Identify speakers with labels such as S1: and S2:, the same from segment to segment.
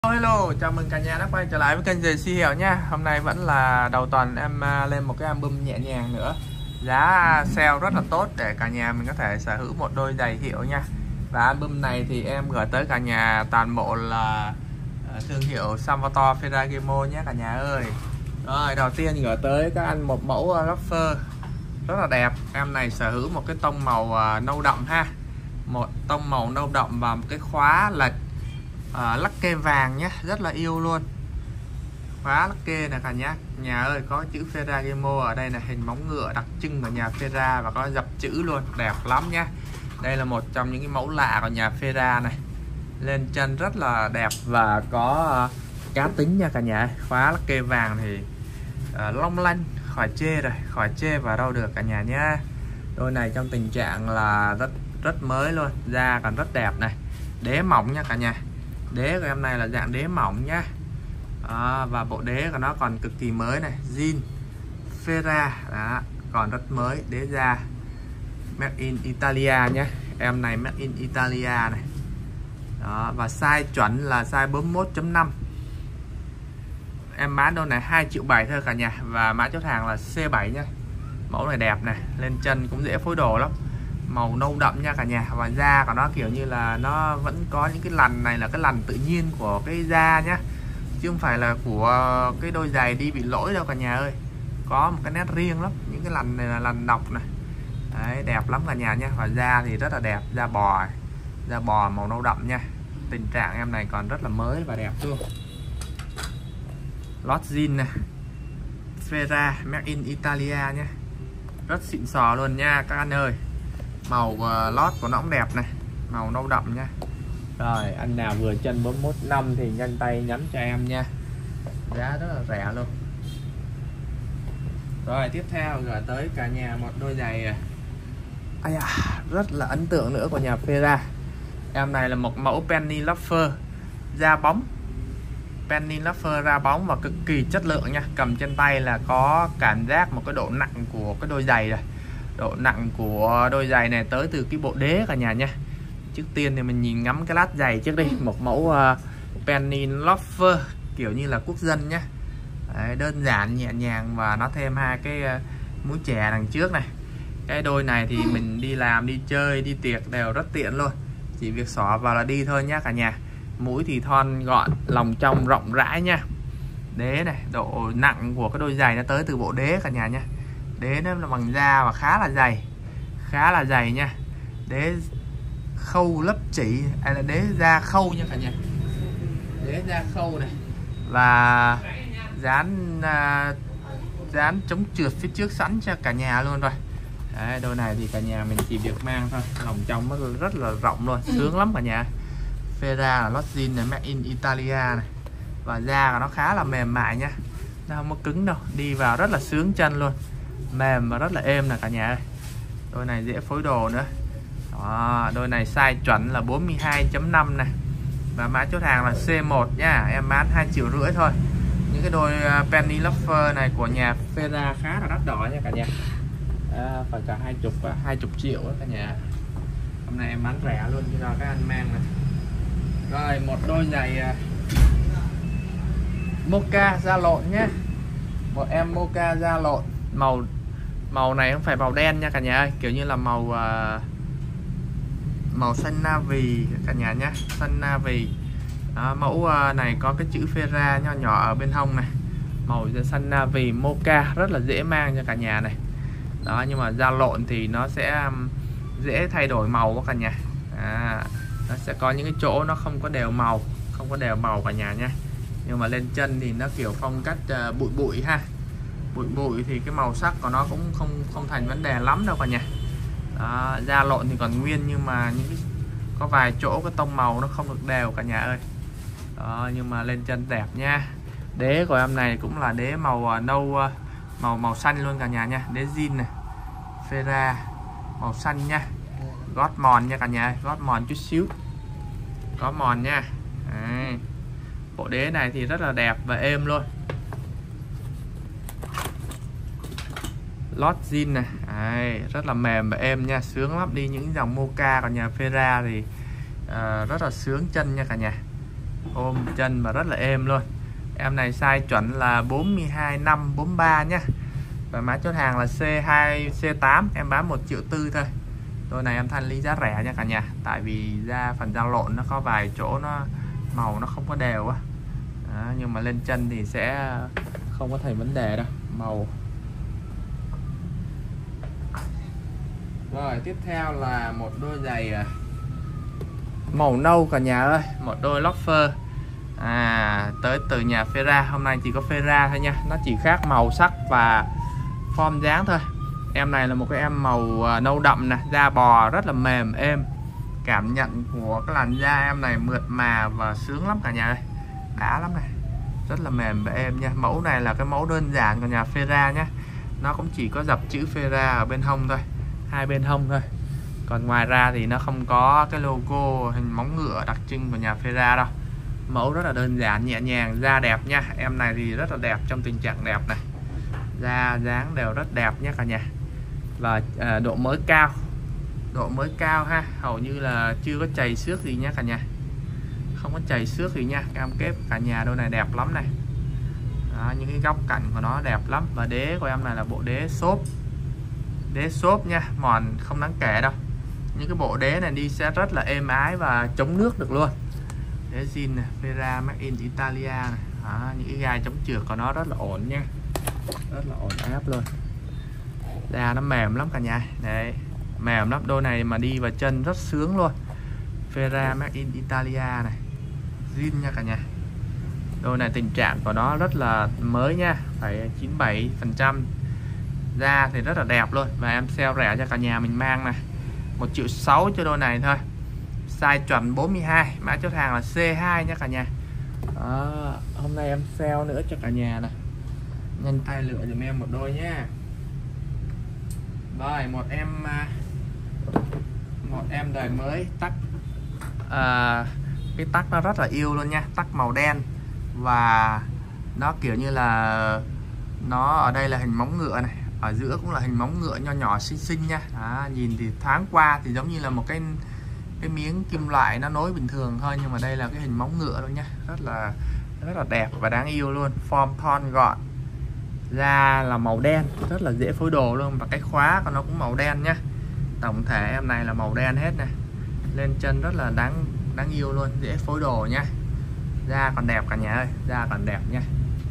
S1: Hello, chào mừng cả nhà đã quay trở lại với kênh JC Hiểu nha. Hôm nay vẫn là đầu tuần em lên một cái album nhẹ nhàng nữa. Giá sale rất là tốt để cả nhà mình có thể sở hữu một đôi giày Hiểu nha. Và album này thì em gửi tới cả nhà toàn bộ là thương hiệu Salvatore Ferragamo nhé cả nhà ơi. Rồi, đầu tiên gửi tới các anh một mẫu loafer rất là đẹp. Em này sở hữu một cái tông màu nâu đậm ha. Một tông màu nâu đậm và một cái khóa lệch lắc kê vàng nhé, rất là yêu luôn. Khóa lắc kê nè cả nhà ơi, có chữ Ferragamo ở đây là hình móng ngựa đặc trưng của nhà Ferra và có dập chữ luôn, đẹp lắm nhé. Đây là một trong những cái mẫu lạ của nhà Ferra này. Lên chân rất là đẹp và có cá tính nha cả nhà. Khóa lắc kê vàng thì long lanh, khỏi chê rồi, khỏi chê vào đâu được cả nhà nhé. Đôi này trong tình trạng là rất mới luôn, da còn rất đẹp này. Đế mỏng nha cả nhà. Đế của em này là dạng đế mỏng nhá. Và bộ đế của nó còn cực kỳ mới này, zin Ferra đó, còn rất mới. Đế da made in Italia nhé, em này made in Italia này đó. Và size chuẩn là size 41.5. Em bán đôi này 2,7 triệu thôi cả nhà. Và mã chốt hàng là C7 nhá. Mẫu này đẹp này, lên chân cũng dễ phối đồ lắm. Màu nâu đậm nha cả nhà. Và da của nó kiểu như là nó vẫn có những cái lằn này là cái lằn tự nhiên của cái da nhá, chứ không phải là của cái đôi giày đi bị lỗi đâu cả nhà ơi. Có một cái nét riêng lắm. Những cái lằn này là lằn độc này. Đấy, đẹp lắm cả nhà nhé. Và da thì rất là đẹp, da bò màu nâu đậm nha. Tình trạng em này còn rất là mới và đẹp luôn. Lót zin này, Ferra made in Italia nhé, rất xịn sò luôn nha các anh ơi. Màu lót của nó cũng đẹp này, màu nâu đậm nha. Rồi, anh nào vừa chân 41.5 thì nhanh tay nhắn cho em nha. Giá rất là rẻ luôn. Rồi, tiếp theo gửi tới cả nhà một đôi giày rất là ấn tượng nữa của nhà Ferra. Em này là một mẫu penny loafer da bóng. Penny loafer da bóng và cực kỳ chất lượng nha. Cầm trên tay là có cảm giác một cái độ nặng của cái đôi giày rồi. Độ nặng của đôi giày này tới từ cái bộ đế cả nhà nha. Trước tiên thì mình nhìn ngắm cái lát giày trước đi. Một mẫu penny loafer kiểu như là quốc dân nhé. Đấy, đơn giản nhẹ nhàng và nó thêm hai cái mũi chè đằng trước này. Cái đôi này thì mình đi làm, đi chơi, đi tiệc đều rất tiện luôn. Chỉ việc xỏ vào là đi thôi nhá cả nhà. Mũi thì thon gọn, lòng trong rộng rãi nha. Đế này, độ nặng của cái đôi giày nó tới từ bộ đế cả nhà nha. Đế nó là bằng da và khá là dày nha. Đế khâu lấp chỉ hay là đế da khâu nha cả nhà. Đế da khâu này và dán chống trượt phía trước sẵn cho cả nhà luôn rồi. Đấy, đôi này thì cả nhà mình chỉ việc mang thôi, lòng trong nó rất là rộng luôn, sướng lắm cả nhà. Ferra là lót zin này, made in Italia này. Và da của nó khá là mềm mại nha, nó không có cứng đâu, đi vào rất là sướng chân luôn, mềm và rất là êm nè cả nhà ơi. Đôi này dễ phối đồ nữa đó. Đôi này size chuẩn là 42.5 này. Và mã chốt hàng là C1 nha. Em bán 2,5 triệu thôi. Những cái đôi penny loafer này của nhà Ferra khá là đắt đỏ nha cả nhà. Phải cả 20 triệu đó cả nhà. Hôm nay em bán rẻ luôn cho các anh mang này. Rồi, một đôi giày mocha da lộn nhé. Một em mocha da lộn. Màu này không phải màu đen nha cả nhà ơi, kiểu như là màu xanh navy cả nhà nhé, xanh navy. Mẫu này có cái chữ Ferra nho nhỏ ở bên hông này. Màu xanh navy mocha rất là dễ mang cho cả nhà này. Đó, nhưng mà da lộn thì nó sẽ dễ thay đổi màu của cả nhà. Nó sẽ có những cái chỗ nó không có đều màu cả nhà nha. Nhưng mà lên chân thì nó kiểu phong cách bụi ha. Bụi thì cái màu sắc của nó cũng không thành vấn đề lắm đâu cả nhà. Đó, da lộn thì còn nguyên nhưng mà có vài chỗ cái tông màu nó không được đều cả nhà ơi. Đó, nhưng mà lên chân đẹp nha. Đế của em này cũng là đế màu nâu, màu xanh luôn cả nhà nha. Đế zin này, Ferra màu xanh nha. Gót mòn nha cả nhà ơi, gót mòn chút xíu, có mòn nha. Đấy. Bộ đế này thì rất là đẹp và êm luôn. Lót zin này. Đấy, rất là mềm và êm nha, sướng lắm. Đi những dòng mocha của nhà Ferra thì rất là sướng chân nha cả nhà. ôm chân và rất là êm luôn. Em này size chuẩn là 42,543 nhá. Và mã chốt hàng là C2 C8, em bán 1,4 triệu thôi. Đôi này em thanh lý giá rẻ nha cả nhà, tại vì ra phần dao lộn nó có vài chỗ nó màu nó không có đều á. Nhưng mà lên chân thì sẽ không có thành vấn đề đâu màu. Rồi tiếp theo là một đôi giày màu nâu cả nhà ơi, một đôi loafer tới từ nhà Fera. Hôm nay chỉ có Fera thôi nha, nó chỉ khác màu sắc và form dáng thôi. Em này là một cái em màu nâu đậm nè, da bò rất là mềm êm. Cảm nhận của cái làn da em này mượt mà và sướng lắm cả nhà ơi, đã lắm này, rất là mềm và êm nha. Mẫu này là cái mẫu đơn giản của nhà Fera nhé, nó cũng chỉ có dập chữ Fera ở bên hông thôi, hai bên hông thôi. Còn ngoài ra thì nó không có cái logo hình móng ngựa đặc trưng của nhà Fera đâu. Mẫu rất là đơn giản nhẹ nhàng, da đẹp nha. Em này thì rất là đẹp, trong tình trạng đẹp này, da dáng đều rất đẹp nhé cả nhà. Và độ mới cao, độ mới cao ha, hầu như là chưa có chày xước gì nhé cả nhà, không có chày xước gì nha. Cam kết cả nhà đôi này đẹp lắm này. Đó, những cái góc cạnh của nó đẹp lắm. Và đế của em này là bộ đế xốp, đế xốp nha, mòn không đáng kể đâu. Những cái bộ đế này đi sẽ rất là êm ái và chống nước được luôn. Đế zin này, Fera Made in Italia này. Đó, những cái gai chống trượt của nó rất là ổn nha, rất là ổn áp luôn. Da nó mềm lắm cả nhà, đấy, mềm lắm. Đôi này mà đi vào chân rất sướng luôn. Fera Made in Italia này, zin nha cả nhà. Đôi này tình trạng của nó rất là mới nha, phải 97%. Da thì rất là đẹp luôn. Và em sale rẻ cho cả nhà mình mang này, 1,6 triệu cho đôi này thôi. Size chuẩn 42, mã chốt hàng là C2 nha cả nhà. Đó, hôm nay em sale nữa cho cả nhà này, nhanh tay lựa giùm em một đôi nhé. Rồi một em đời mới tắc, cái tắc nó rất là yêu luôn nha, tắc màu đen và nó kiểu như là nó ở đây là hình móng ngựa này, ở giữa cũng là hình móng ngựa nho nhỏ xinh xinh nha. Đó, nhìn thì thoáng qua thì giống như là một cái miếng kim loại nó nối bình thường thôi, nhưng mà đây là cái hình móng ngựa luôn nha, rất là đẹp và đáng yêu luôn. Form thon gọn, da là màu đen, rất là dễ phối đồ luôn. Và cái khóa của nó cũng màu đen nhá. Tổng thể em này là màu đen hết này, lên chân rất là đáng yêu luôn, dễ phối đồ nha. Da còn đẹp cả nhà ơi, da còn đẹp nha.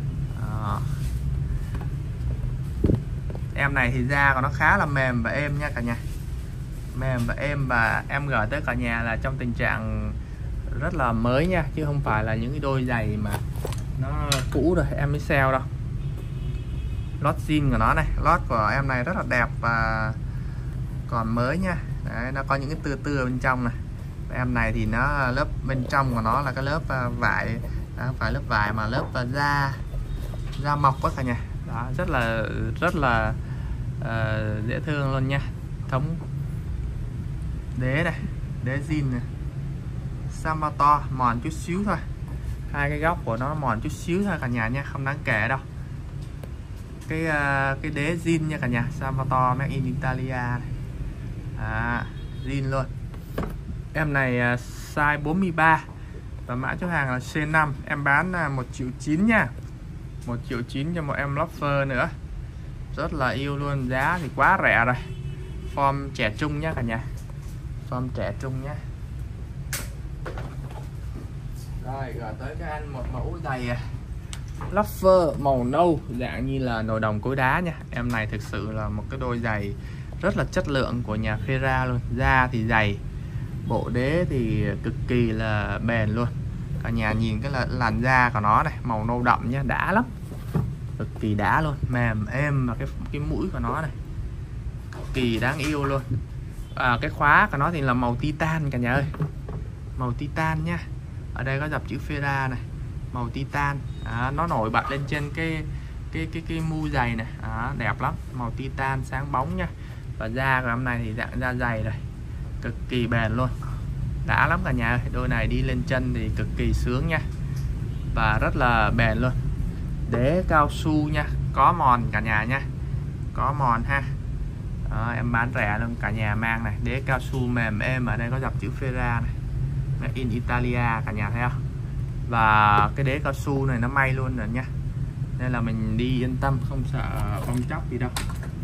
S1: Em này thì da của nó khá là mềm và êm nha cả nhà, mềm và êm. Và em gửi tới cả nhà là trong tình trạng rất là mới nha, chứ không phải là những cái đôi giày mà nó cũ rồi em mới sale đâu. Lót zin của nó này, lót của em này rất là đẹp và còn mới nha. Đấy, nó có những cái tưa bên trong này. Em này thì nó lớp bên trong của nó là cái lớp vải, không phải lớp vải mà lớp da mọc quá cả nhà. Đó, rất là dễ thương luôn nha. Thống đế này, đế zin này, Samato mòn chút xíu thôi, hai cái góc của nó mòn chút xíu thôi cả nhà nha, không đáng kể đâu. Cái đế zin nha cả nhà, Samato Made in Italia này. Zin luôn. Em này size 43 và mã chốt hàng là C5, em bán 1,9 triệu nha, 1,9 triệu cho một em loafer nữa, rất là yêu luôn. Giá thì quá rẻ rồi. Form trẻ trung nhá cả nhà, form trẻ trung nhá. Rồi gửi tới các anh một mẫu giày loafer màu nâu dạng như là nồi đồng cối đá nha. Em này thực sự là một cái đôi giày rất là chất lượng của nhà Fera luôn. Da thì dày, bộ đế thì cực kỳ là bền luôn. Cả nhà nhìn cái làn da của nó này, màu nâu đậm nha, đã lắm, cực kỳ đã luôn, mềm êm. Và cái mũi của nó này cực kỳ đáng yêu luôn. Cái khóa của nó thì là màu titan cả nhà ơi, màu titan nha. Ở đây có dập chữ Fera này, màu titan. Nó nổi bật lên trên cái mu giày này. Đẹp lắm, màu titan sáng bóng nha. Và da của em này thì dạng da dày rồi, cực kỳ bền luôn, đã lắm cả nhà ơi. Đôi này đi lên chân thì cực kỳ sướng nha, và rất là bền luôn. Đế cao su nha, có mòn cả nhà nha, có mòn ha. Em bán rẻ luôn cả nhà mang này, đế cao su mềm êm. Ở đây có dập chữ Fera này, Made in Italia cả nhà thấy không, Và cái đế cao su này nó may luôn rồi nha, nên là mình đi yên tâm, không sợ bong chóc gì đâu.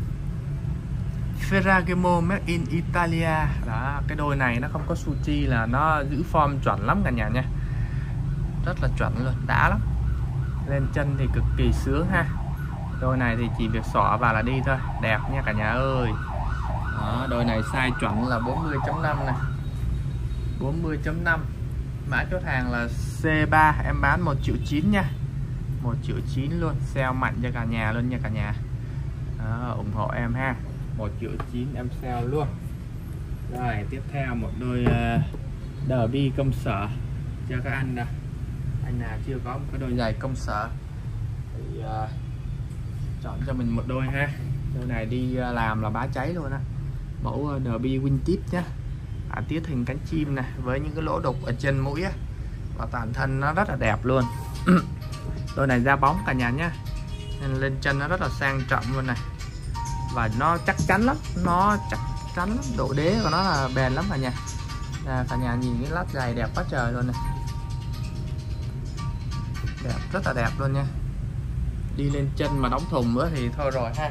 S1: Ferragamo made in Italia. Đó, cái đôi này nó không có suchi là nó giữ form chuẩn lắm cả nhà nha, rất là chuẩn luôn, đã lắm. Lên chân thì cực kỳ sướng ha. Đôi này thì chỉ việc xỏ vào là đi thôi, đẹp nha cả nhà ơi. Đó, đôi này size chuẩn là 40.5 này, 40.5. Mã chốt hàng là C3, em bán 1.9 triệu nha, 1.9 triệu luôn, sale mạnh cho cả nhà luôn nha cả nhà. Đó, ủng hộ em ha, 1.9 triệu em sale luôn. Rồi tiếp theo một đôi Derby công sở cho các anh nè. Anh nào chưa có một cái đôi giày công sở thì chọn cho mình một đôi ha. Đôi này đi làm là bá cháy luôn á, mẫu Derby Wingtip nhá. Tiết hình cánh chim này với những cái lỗ đục ở trên mũi á, và toàn thân nó rất là đẹp luôn. Đôi này da bóng cả nhà nhá, nên lên chân nó rất là sang trọng luôn này, và nó chắc chắn lắm, nó chắc chắn lắm. Độ đế của nó là bền lắm cả nhà. Cả nhà nhìn cái lát giày đẹp quá trời luôn này, đẹp, rất là đẹp luôn nha. Đi lên chân mà đóng thùng nữa thì thôi rồi ha.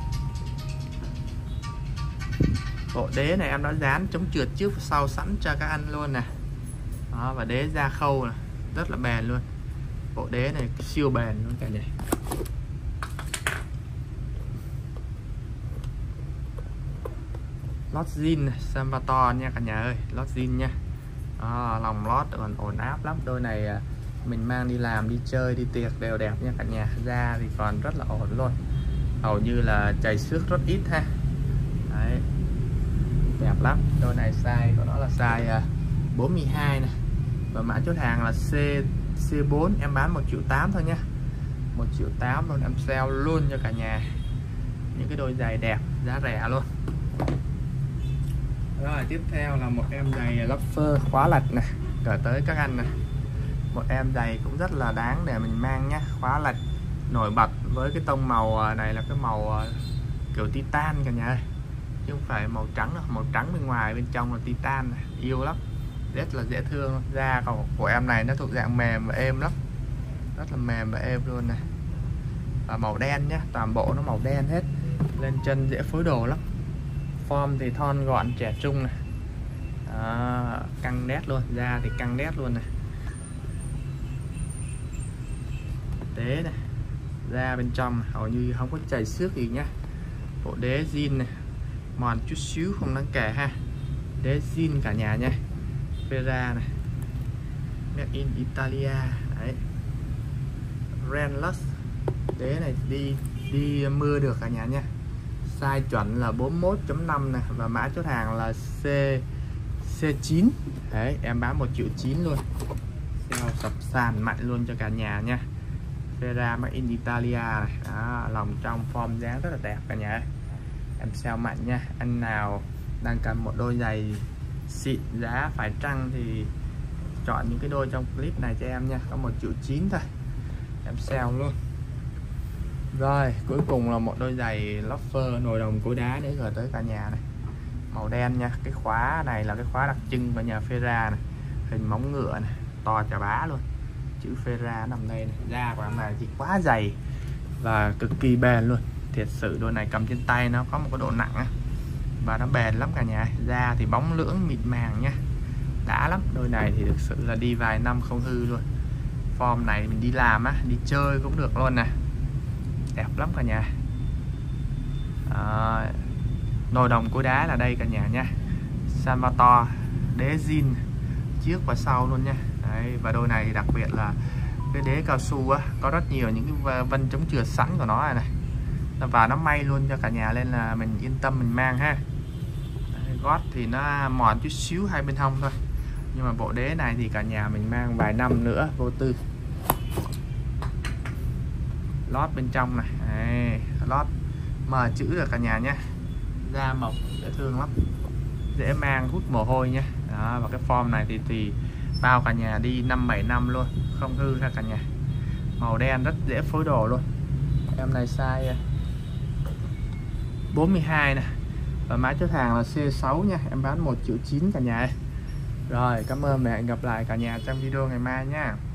S1: Bộ đế này em đã dán chống trượt trước và sau sẵn cho các anh luôn nè. Đó, và đế da khâu này, rất là bền luôn. Bộ đế này siêu bền luôn cả nhà. Lót zin Salvatore nha cả nhà ơi, lót zin nha. Lòng lót còn ổn áp lắm. Đôi này mình mang đi làm, đi chơi, đi tiệc đều đẹp nha cả nhà. Da thì còn rất là ổn luôn, hầu như là chảy xước rất ít ha. Đấy, đẹp lắm. Đôi này size của nó là size 42 này, và mã chốt hàng là C4, em bán 1.8 triệu thôi nha, 1.8 triệu luôn, em sale luôn cho cả nhà. Những cái đôi giày đẹp, giá rẻ luôn. Rồi tiếp theo là một em giày loafer khóa lệch này, gửi tới các anh này. Một em giày cũng rất là đáng để mình mang nhá, khóa lệch nổi bật với cái tông màu này là cái màu kiểu titan cả nhà ơi, chứ không phải màu trắng đâu. Màu trắng bên ngoài, bên trong là titan này, yêu lắm, rất là dễ thương. Da của em này nó thuộc dạng mềm và êm lắm, rất là mềm và êm luôn này. Và màu đen nhá, toàn bộ nó màu đen hết. Lên chân dễ phối đồ lắm. Form thì thon gọn trẻ trung này. Đó, căng đét luôn, da thì căng đét luôn này. Đế này, da bên trong hầu như không có chảy xước gì nhá. Bộ đế zin này, mòn chút xíu không đáng kể ha. Đế zin cả nhà nha. Ferra này, made in Italia. Đấy, Renless. Đế này đi mưa được cả nhà nha. Size chuẩn là 41.5 này, và mã chốt hàng là C9. Đấy, em bán 1.9 triệu luôn, sale sập sàn mạnh luôn cho cả nhà nha. Ferra made in Italia này. Đó, lòng trong form dáng rất là đẹp cả nhà. Em sale mạnh nha. Anh nào đang cần một đôi giày xịn giá phải chăng thì chọn những cái đôi trong clip này cho em nha, có 1.9 triệu thôi, em sale luôn. Rồi cuối cùng là một đôi giày loafer nồi đồng cối đá để gửi tới cả nhà này, màu đen nha. Cái khóa này là cái khóa đặc trưng của nhà Ferra này, hình móng ngựa này, to chà bá luôn, chữ Ferra nằm đây này. Da của em này thì quá dày và cực kỳ bền luôn, thiệt sự. Đôi này cầm trên tay nó có một cái độ nặng á, và nó bền lắm cả nhà. Da thì bóng lưỡng mịn màng nha, đã lắm. Đôi này thì thực sự là đi vài năm không hư luôn. Form này mình đi làm á, đi chơi cũng được luôn nè, đẹp lắm cả nhà. Nồi đồng cối đá là đây cả nhà nha. Salvatore, đế zin trước và sau luôn nha. Đấy, và đôi này thì đặc biệt là cái đế cao su á, có rất nhiều những cái vân chống trượt sẵn của nó này, và nó may luôn cho cả nhà, nên là mình yên tâm mình mang ha. Đấy, gót thì nó mòn chút xíu hai bên hông thôi, nhưng mà bộ đế này thì cả nhà mình mang vài năm nữa vô tư. Lót bên trong này. Đấy, lót mờ chữ được cả nhà nhé. Da mộc dễ thương lắm, dễ mang, hút mồ hôi nha. Đó, và cái form này thì bao cả nhà đi 5-7 năm luôn, không hư ha cả nhà. Màu đen rất dễ phối đồ luôn. Em này size 42 nè, và mã chốt hàng là C6 nha, em bán 1.9 triệu cả nhà ơi. Rồi, cảm ơn và hẹn gặp lại cả nhà trong video ngày mai nha.